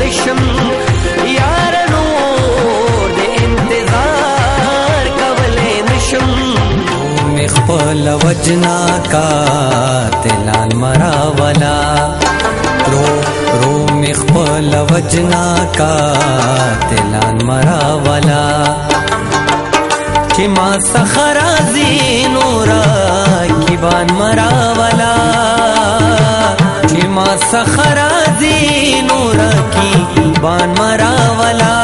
نشم یار نور د انتظار کولې نشم مخبل وجنا قاتلان مراولا رو مخبل وجنا قاتلان مراولا چې ما سخرازي نورا کیبان مراولا چې ما سخرازي نورا کیبان مراولا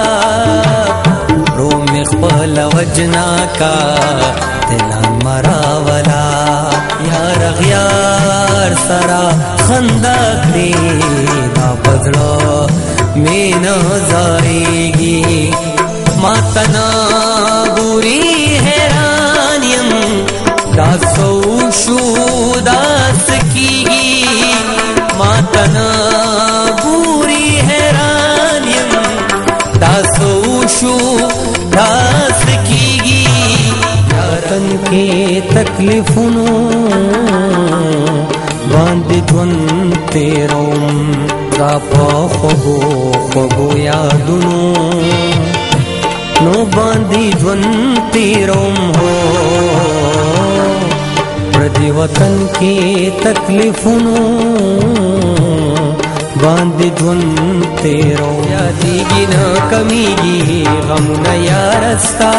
رو مخبل وجنا قاتلان مراولا یار غیار سرا خندا کړي دا بدړه مینا زایږي ما تنا ګوري حیران یم دا سو شو داس کیږي ما تنا ګوري حیران یم دا سو شو داس کیږي تن کې تکلیفونو باندې ژوند تیروم دا په خوږو یادونو نو باندې ژوند تیروم هو پردي وطن کې تکلیفونو باندې ژوند تیروم یادېږي نه کمیږي غمونه یارستا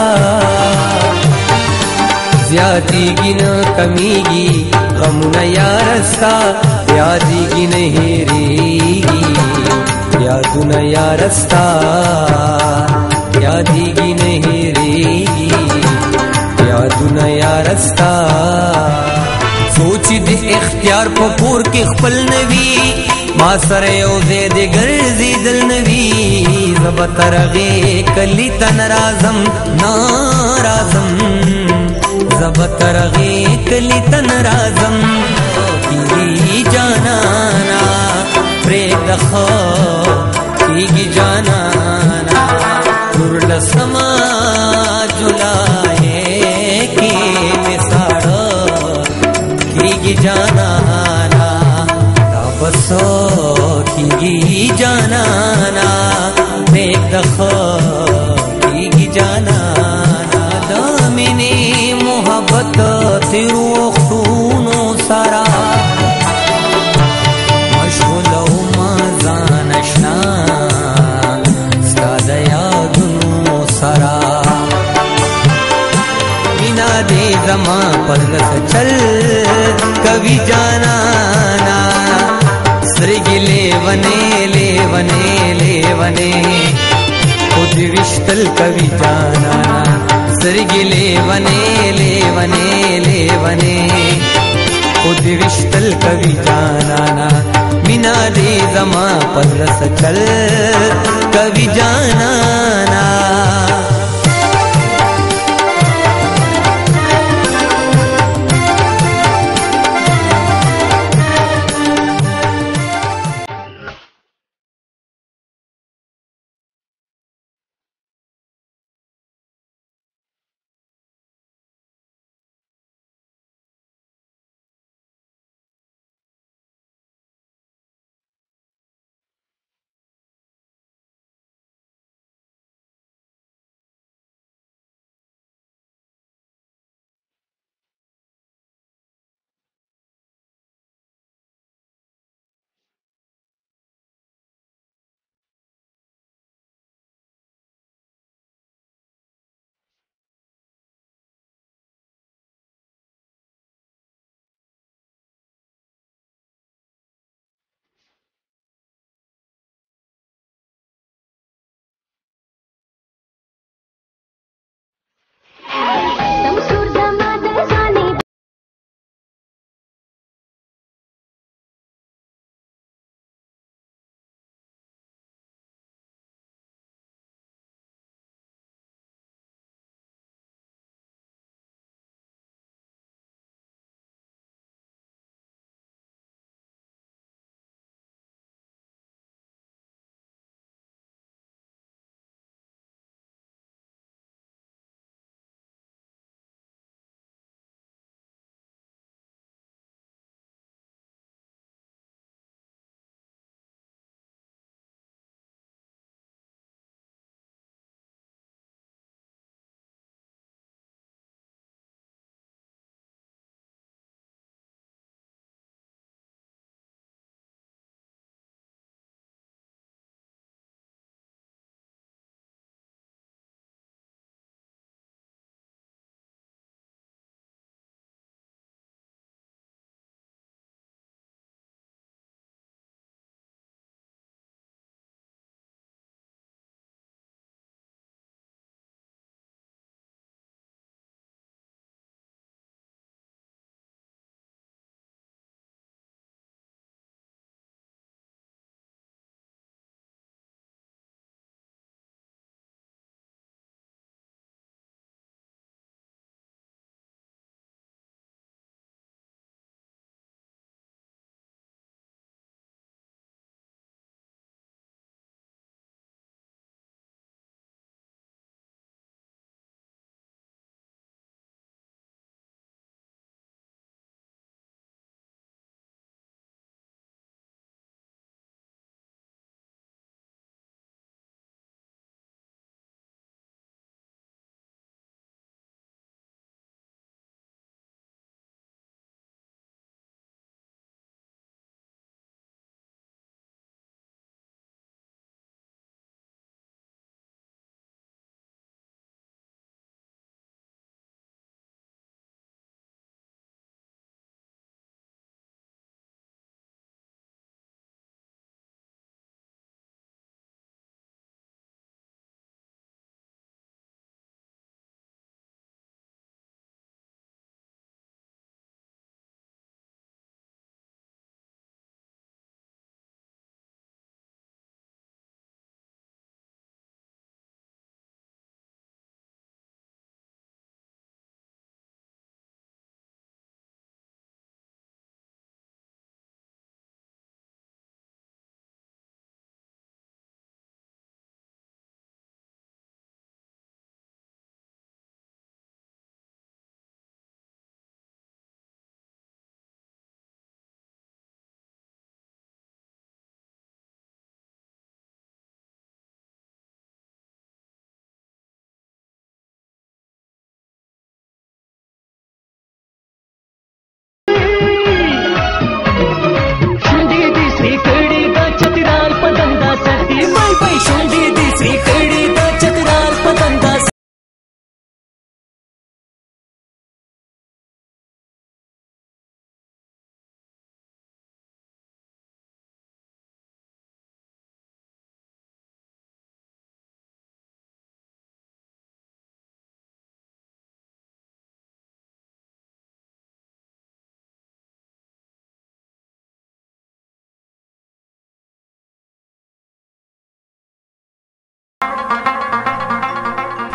زیادېږي نه کمیږي غمونه یارستا یادېږي نه هېرېږي یادونه یارستا یادېږي نه هېرېږي یادونه یارستا سوچ د اختیار په کور کې خپل نوي ما سره یو ځای د ګرځېدل نوي زه به تر هغې کلي ته نه راځم نه راځم زه به تر هغې کلي ته نه راځم کېږي جانانا پرېږده ښه کېږي جانانا څوارلسمه جولای کې مې ساړه کېږي جانانا دا به څه کېږي جانانا پرېږده ښه کېږي جانانا د مینې محبت تیرو وختونو سره مشغوله ومه ځان اشنا ستا د یادونو سره مینا دې زما پر زړه چل کوي جانانا سترګې لیونې لیونې لیونې خود وشتل کوي جانانا سترګې لیونې لیونې لیونې خود وشتل کوي جانانا مینا دې زما پر زړه چل کوي جانانا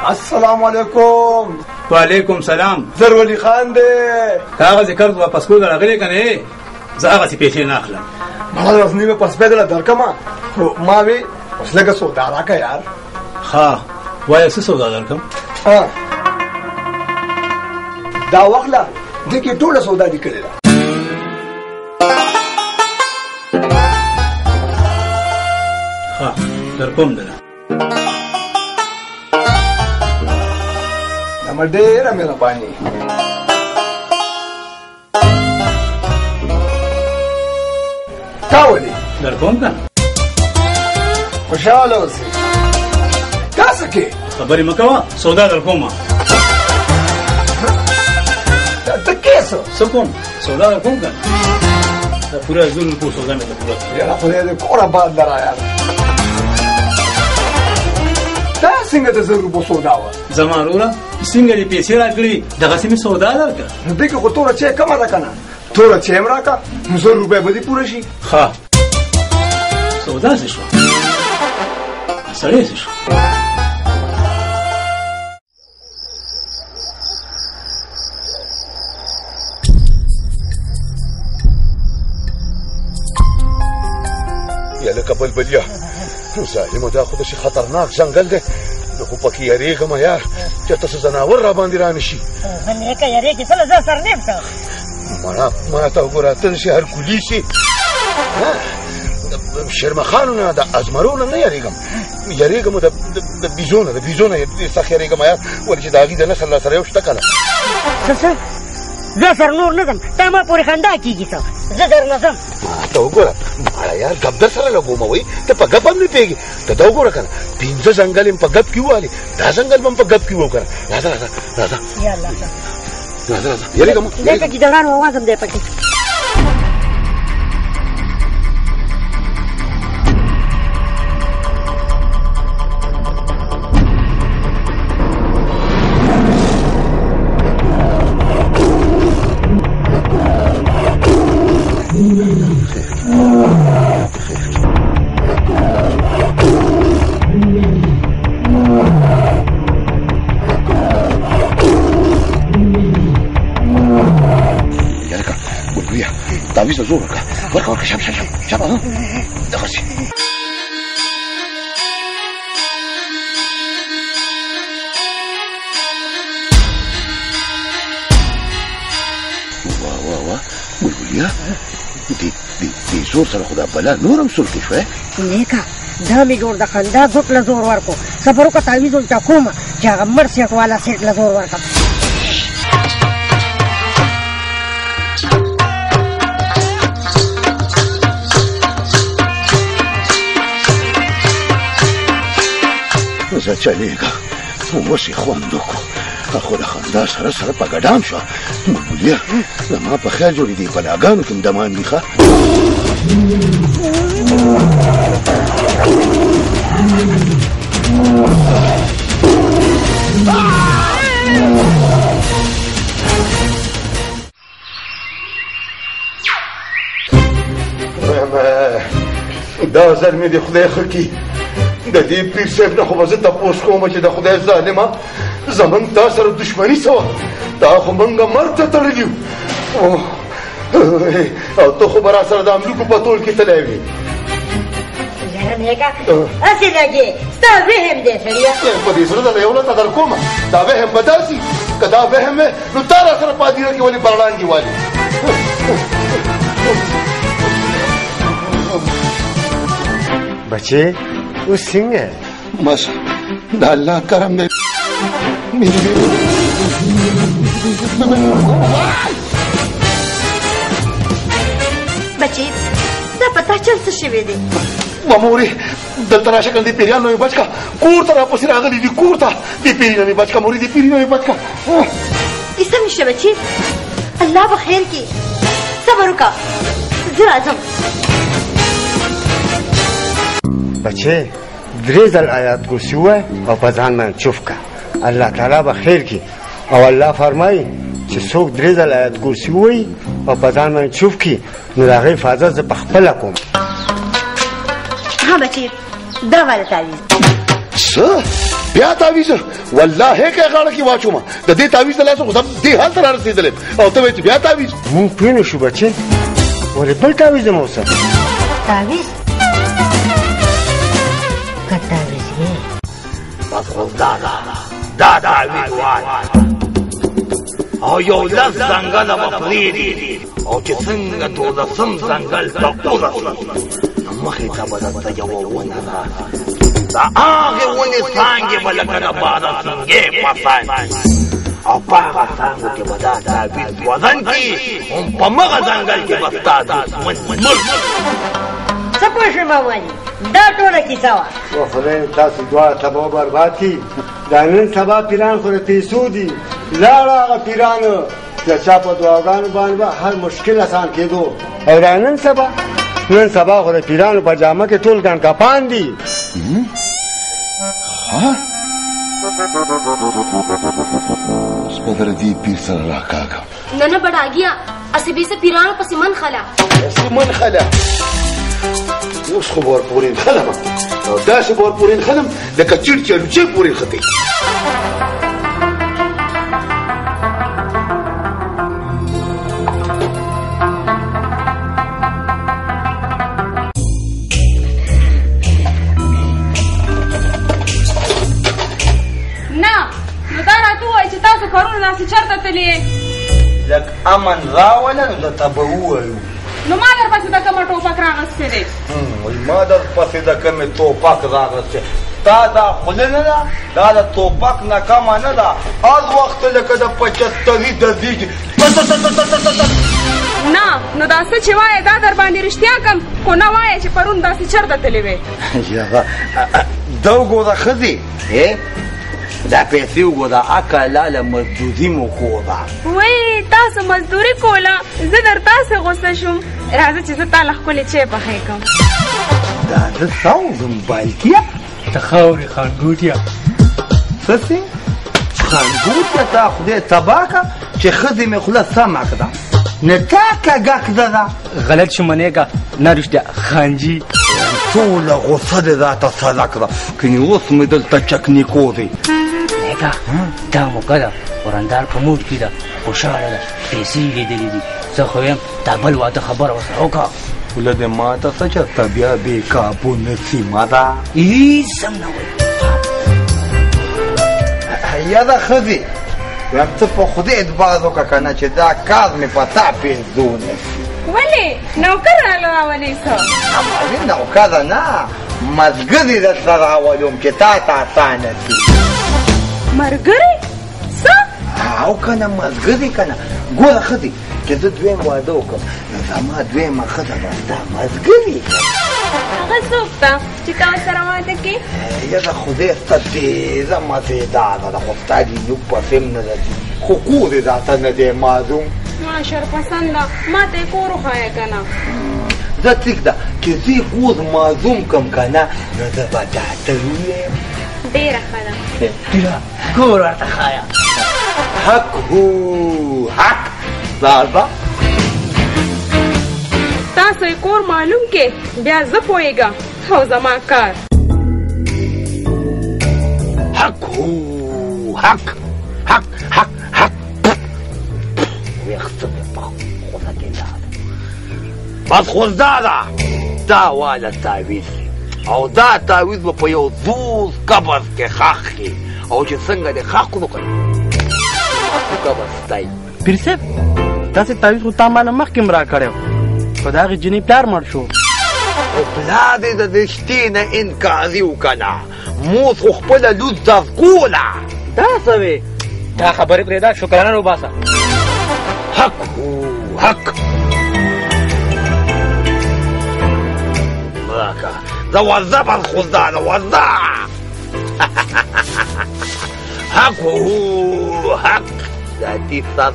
السلام علیکم. وعلیکم سلام. زر ولی خان دی. هغه ذکر واپس کول راغلی کنه زه هغه څه پیسې نه اخلم. مړه رسنی مې پس پیدل درکما ما وی اوس لګه سودا راکا یار. ها وای څه سودا درکم؟ ها دا وخلا دغه ټوله سودا دي کړل. ها درکوم ده. نو ډېره مهرباني. کاولي درکوم کنه. خوشاله اوسې. تاسو کې خبرې مکوه سودا درکوم. ته کیسه سکون سودا درکوم کنه. دا پورا ځل په سودا مې ته پورا. یا خدای دې کوړه باد لرا یار. دا څنګه د زرو په سودا و؟ زمارورا څنګه دې پیسې راکړي دغه سیمه سودا درکړه. نو دغه خو توره چې کمه ده کنه. توره چې امراکا 100 روپے به دې پوره شي. ها سودا څه شو؟ سړی څه شو؟ یا لکه بلبلیا ظالمه دا خو داسې خطرناک ځنګل دی نو خو پکې یارېږم یار چې تاسو ځناور را باندې را نه شي. نیکه یارېږي څه زه سر نیم شه ما ته وګوره ته داسې هرکولي سي شرمخانو نه د ازمرو نه یارېږم د بیزو نه سخت یارېږم یار ولې چې د هغې د نسل را سره یو شته که نه. څه زه سر نور نه ځم تا ما پورې خندا کېږي څه زه در نه ځم. ما ته وګوره ماړه یار ګپ در سره لګوموئ ته په ګپ هم نه پوهېږې ته دا وګوره که نه 5 ځنګل یم په ګپ کې ووالې دا ځنګل به هم په ګپ کې وو که نه. راځه یارېږم لکه ګیدړانو اواز هم دی پکې. تعویض زور ورکه شب دغه شي. واه بلبلیا دې زور سره خو دا بلا نور هم سلکې شوی. نیکه دا مې جوړ د خندا ګوت له زور ورکو صبر وکړه تعویض ولته کومه چې هغه مړ سیټ والا سیټ له زور ورکړم. زه چلېږه اوس یې خوند وکړو خو د خندا سره په ګډام شوه. بلبلیا زما په خیال جوړې دي بلاګانو کې م دمان دي ښه. دا ځل مې د خدای ښه کړي د دې پیر صاحب نه خو به زه تپوس کوم چې د خدای ظالمه زمونږ تا سره دشمني څه وه تا خو مونږ مرګ ته تړلي وو او ته خو به را سره د املوکو په تول کې تلی وې. یاره نیکه هسې لګې ستا وهم دی سړیه په دې زړه د یو لته در کومه دا وهم به داسې که دا وهم وې نو تا را سره په هدیره کې ولې برړانګې والې. بچې اوس څنګه بس د الله کرم دی. بچې دا په تا چل څه شوی دی؟ مامورې دلته راشه کنه دې پیریان نه مې بچ کا کور ته راپسې راغلي دي کور ته دې پیري نه مې بچ کا مورې دې پیري نه مې بچ کا. کیسه مې شه بچې الله به خیر کړي صبر وکړه زه راځم. بچې 3 ځل آیات کرسي ووایه او په ځان باندې چوف کړه الله تعالی به خیر کړي او الله فرمایي چې څوک 3 ځل آیات کرسي ووایي او په ځان باندې چوف کړي نو د هغې حفاظت زه پخپله کوم. ها بچې دا والا تعویض څه بیا تعویذ والله کې غاړه کې واچوم د دې تعویذ له لاسه خو سم دې حال ته رسېدلې او ته وایې بیا تعویذ مونږ پوه نه شو بچې ولې بل تعویذ مو وسه تعویذ که تعویذ یې بس خو دا تعویذ وایه او یو لس ځنګله به پرېږدي او چې څنګه دولسم ځنګل ته ورسي نو مخې ته به درته یوه ونه راسي د هغې ونې څانګې به لکه د بارسنګې پسندي او په هغه څانګو کې به دا تعویذ وزن کړي هم په مغه ځنګل کې به ستا دښمن مړ څه پوه شوې مامالي دا ټوله کیسه وه و خدای تاسو دواړه تباه برباد کړي دا نن سبا پیران خو د پیسو دي لاړه هغه پیرانو د چا په دعاګانو باندې به هر مشکل اسان کېدو او دا نن سبا خو د پیرانو په جامه کې ټول ګنکپان دي اوس به در دې پیر سره راکاږم نه نه بډاګیا اسې بیسه پیرانو پسې من خلا پسې من خلا اوس خو به ورپورې نښلم او داسې به ورپورې نښلم لکه چیټ چې الوچې پورې نښتې چرته تلې لږ امن راوله نو درته به ووایو نو ما در پسې د کومه ټوپک راغستی دی ما در پسې د کومې ټوپک راغستی تا دا خوله نه ده دا د ټوپک نه کمه نه ده هر وخت لکه د پچستري دردېږي نه نو دا څه چې وایې دا در باندې رښتیا کم خو نه وایې چې پرون داسې چرته تلې وې دا وګوره ښځې دا پیسې وګوره اکه لاله مزدوري مو کوله وای تاسو مزدوري کوله زه در تاسې غوسه شوم راځه چې زه تا له ښکلې چای پخې کړم دا زه سوزم بالکیه ته خاورې خانګوټیه څه سې خانګوټیه تا خدای تباه کړه چې ښځې مې خوله سمه کړه نه تا کږه کړه ده غلط شو منېږه نه رښتیا خانجي ټوله غوسه دې راته سره کړه کنې اوس مې دلته چکنیکو دی نیکه دا موقع ده ورندار په موډ کې ده خوشحاله ده پیسې یې لیدلې دي زه خو یم دا بل واده خبره ورسره وکړه خوله دې ماته څه چېرته بیا بې کابو نسیمه ده هېڅ سم نه وایي یاده ښځې وایم ته په خدای اعتبار وکړه که نه چې دا کار مې په تا پېزو نسي ولې نوکر راله راولې څه امالي نوکره نه مزګرې درته راولم چې تا ته اسانه سي مرګرې څه او که نه مزګرې که نه ګوره ښځې چې زه دویم واده وکړم نو زما دویمه ښځه به ستا مزګرې هغه څوک ته چې تا ورسره واده کې یاره خدای ستا ډېره مزېداره ده خو ستا جینوب پسې هم نه لري خو کور یې راته نه دی معلوم شرپسنده ما ته یې کور وښایه که نه زه ټیک ده چې زه یې کور معلوم کړم که نه نو زه به ډاکټر ووایم ډېره ښه ده کور ورته ښایه حق هو حق راځه تاسو یې کور معلوم کې بیا زه پوهېږم او زما کار حق هو حق حق حق حق ویښته مې په خوله کې لاړه بس خو زده ده دا واله تعویذ او دا تعویذ به په یو زوز قبر کې ښخ کړي او چې څنګه دې ښخ کړو که نه قبر ستی پیر صاحب داسې تعویذ خو تا ماله مخکې م راکړی خو د هغې جنۍ پلار مړ شو او پلار دې د رښتې نه انکاري وکړه موس خو خپله لور زرګوله دا څه وې دا خبرې پرېږده شکرانه وباسه حق هو حق راکه زه ورځه بس خو زده ورځه حق هو حق ذاتي سر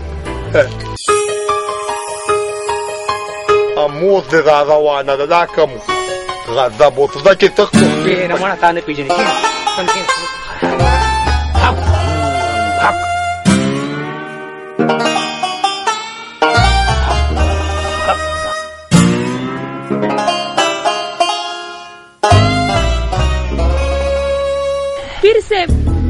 اموس دې را روانه ده دا کوم غضب اوس ده چې ته نه مړه تا نه پېژنې حق حق پیر صاحب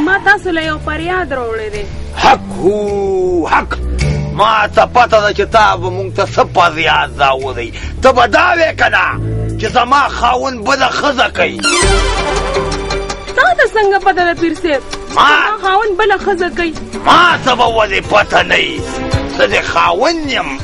ما تاسو له یو فریاد راوړی دی. حق هو حق. ما ته پته ده چې تا به مونږ ته څه فریاد راوړی. ته به دا وې که نه چې زما خاوند بله ښځه کوي. تا ته څنګه پته ده پیر صاحب زما خاوند بله ښځه کوي؟ ما ته به ولې پته نه وي، زه د خاوند یم.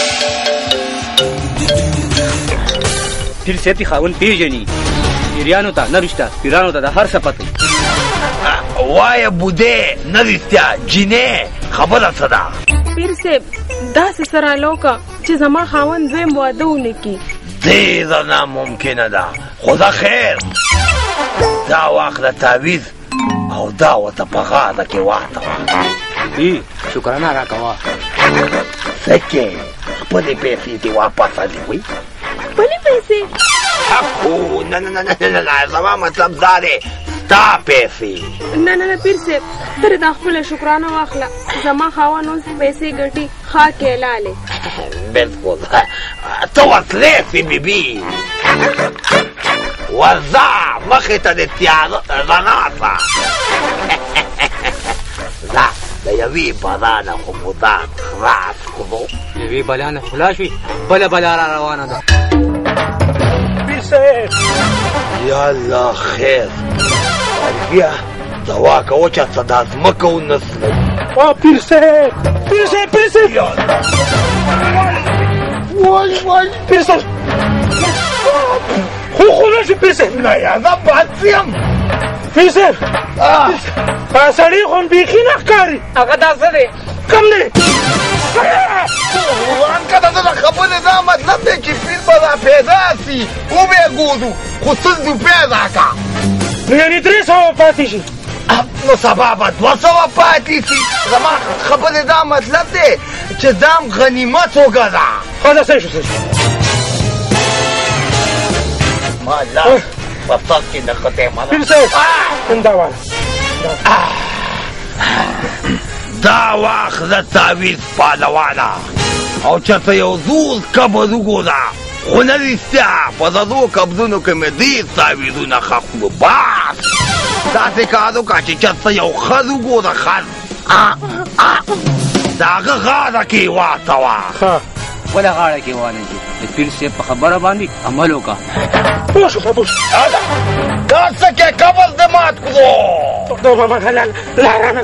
پیر صاحب دې خاوند پېژني، پیریانو ته نه رښتیا پیرانو ته د هر څه پته وایه بودې نه رښتیا جینې خبره څه ده؟ پیر صاحب داسې سره لوکه چې زما خاوند دویم واده ونه کړي. ډېره ناممکنه ده، خو ده خیر. دا واخله تعویض او دا ورته په غاړه کې واچوه. شکرانه راکوه. څه کې خپلې پیسې دې واپس هلوئ. خپلې پیسې؟ حقو نه نه نه نه نه زما مطلب دا دی ستا پیسې. نه نه نه پیر صاحب ته دا خپله شکرانه واخله. زما خاوند اوس پیسې ګټي ښه کېلالی. بلکل ته وسلې سې بیبي. ورځه مخې ته د تیاره رڼا ته. ځه د یوې بلا نه خو مو ځان خلاص کړو. یوې بلا نه خلاص وي بله بلا را روانه ده. پیر صاحب یا الله خیر. بیا دوا کوه چې څه دا ځمکه ونسلوي. پیر صاحب پیر صاحب پیر صاحب وای وای پیر صاحب خو نشي پیر صاحب. نه یا زه بد یم. پیر صاحب سړی خو بیخي نه ښکاري. هغه دا څه دی؟ کم دی ورانکه د ده د خبرې دا مطلب دی چې پیر به را پیدا سي وبې ګورو خو څه دې پیدا کا. نو یعنې 300 پاتې شي. نو سبا به 200 پاتې سي. زما خبرې دا مطلب دی چې دام غنیمت وګڼه. ښه ده صحیح شو صحیح شو. ما لاس په سر کې نښتی مله. پیر صاحب دا واله دا واخله تعویض پهلوانه او چېرته یو زوړ قبر وګوره خو نه رښتیا په زړو قبرونو کې مې ډېر تعویضونه ښخ کړو. بس داسې کار وکړه چې چېرته یو خر وګوره خر د هغه غاړه کې واچوه. بله غاړه کې وانهږي. د پیر صاحب په خبره باندې عمل وکړه. پوه شو پوه شو. دا څه کې قبر دې مات کړو. لارانه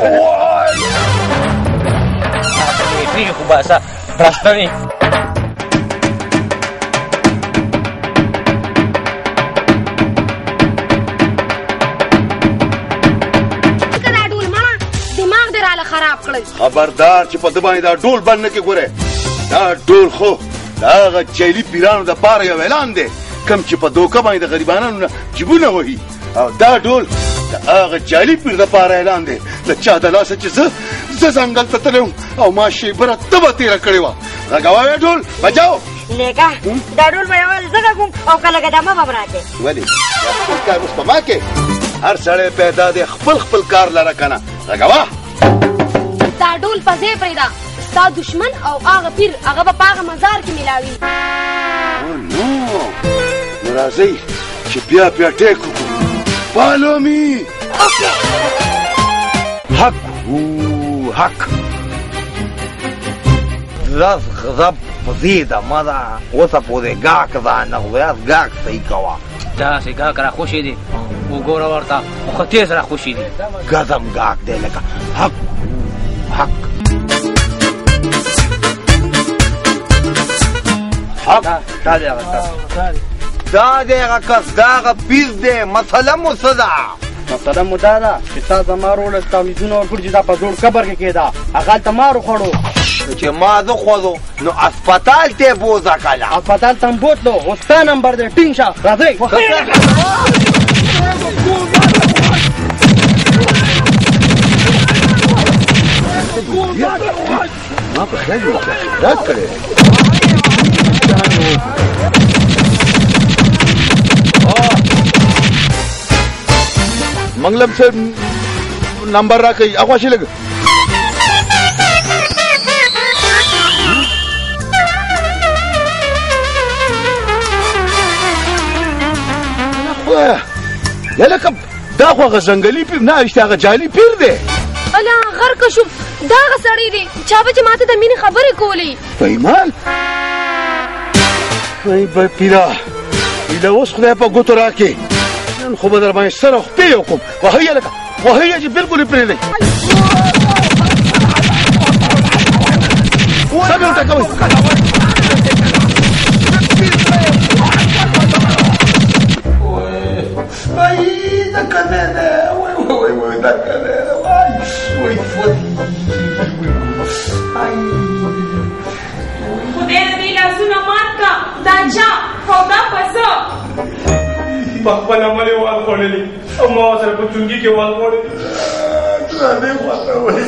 پیر خو باسه راستنې. دماغ دې راله خراب کړی. خبردار چې په ده باندې دا ډول بند نه کې ګورې. دا ډول خو د هغه جعلي پیرانو دپاره یو اعلان دی کوم چې په دوکه باندې د غریبانو نه جیبونه وهي. او دا ډول د هغه جعلي پیر دپاره اعلان دی د چا د لاسه چې زه ځنګل ته تللی وم او ما شیبره تبه تېره کړې وه. غږوه یې ډول بجاو. لیکه دا ډول به یوازې زه غږوم او کله ګدامه به م راکې. ولې دا خپل کار اوس په ما کې هر سړی پیدا دی خپل کار لره که نه. غږوه دا ډول په ځای پرېږده. ستا دشمن او هغه پیر هغه به په هغه مزار کې میلاوي. نو راځئ چې بیا ټیک وکړو. Follow me. حق هو حق. زاز غضب زیده مده اوسه پورې ګاک ځانه ویاس ګاک صحیح کوه. داسې ګاک را خوشې دي وګوره ورته خو تیز را خوشې دي. ګزم ګاک دی لکه حق حق حق. دا دی هغه کس. دا دی هغه کس دا هغه پیر دی. مسله مو څه ده؟ مسله مو دا ده چې تا زما روړه تعویضونه ورکړي چې دا په زوړ قبر کې کېده هغه هلته ما وخوړو. چې ما زه خوړو نو اسپتال ته بوځه کله. اسپتال ته م بوتلو. اوس ستا نمبر دی ټینګ شه راځئ. ما په خیال کې رات کړی. منګلم صاحب نمبر راکړئ. اخوا شي لږ. یا لکه دا خو هغه ځنګلي پیر نه رښتیا هغه جعلي پیر دی. الا غرق شوم، دا هغه سړی دی چا به چې ماته د مینې خبرې کولې. پیمان وای پیره پیره اوس خدای په ګوتو راکړې، نن خو به در باندې سره خپې وکړم. وهیه لکه وهیه چې بلکل یې پرېږدئ. صبر ورته کوئ. Ay, da cadena, uy, da cadena, ay, uy, fodido, ay. خدای دې لاسونه مات کا دا چا او دا پسه په خپل عمل وال خوړلې او ما سره په چونګي کې وال خوړلې ځانې واته وای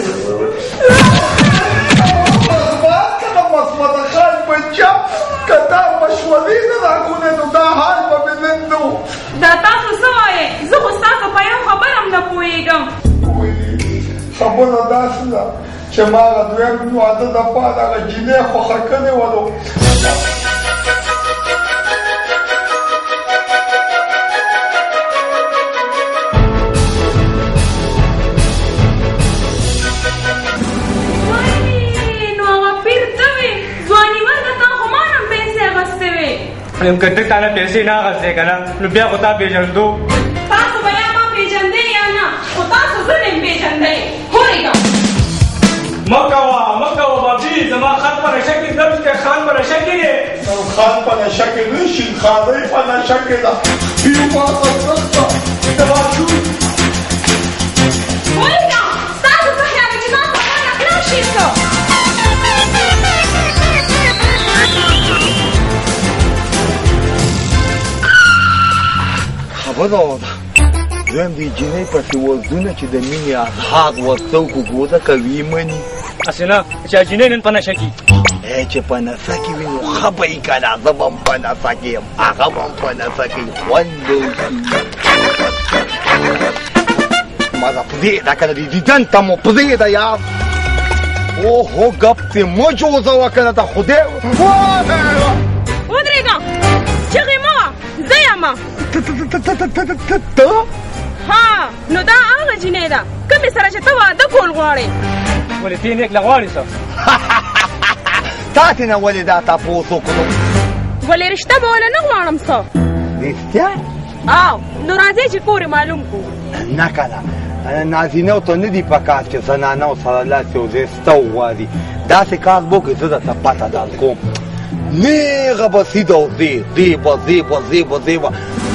کله مسمه خان بچا کدا مشورې نه راکونه نو دا حال به بنندو دا تاسو څه وایې زه خو ستاسو په یو خبر هم نه پوهېږم خبره داسې ده چې ما هغه دویم واده دپاره هغه جینۍ خوښه کړې وه نو یم که ته تا نه پیسې نه اخیستې که نه نو بیا خو تا پېژندو تاسو به یا ما پېژندئ یا نه خو تاسو زه نه یم پېژندئ هورېږم مه کوه بابي زما خان په نشه کې درد دی خان په نشه کې دی خان په نشه کې نه شین خانۍ په نشه کې ده یو ما څه دوا شو هورېږم ستاسو په خیال کې چې ما خبره کړم شي څه خبره وه دویم دې جینۍ پسې وزونه چې د مینې اظهار ورته وکړو ګوده کوي مني هسې نه چې جینۍ نن په نشه کې چې په نڅه کې وي نو ښه به یي که نه زه به هم په نڅه کې یم هغه به هم په نڅه کې خوند به وشي ماده پرېږده که نه دې دیدن ته مو پرېږده یار اوهو ګپ دې مه جوزوه که نه ته خدای ودرېږه چغې مه وه زه یمه ته ها نو دا هغه جینۍ ده کومې سره چې ته واده کول غواړې ولې ته یې نیکله غواړې څه تا تې نه ولې دا تپوس وکړو ولې رشته به ونه نه غواړم څه رښتیا او نو راځئ چې کور معلوم کړو نه که نه نازینو ته نه دي په کار چې زنانو سره لاس یو ځای سته وغواړي داسې کار به وکړي زه درته پته در کوم نیغه به سیده و ځې به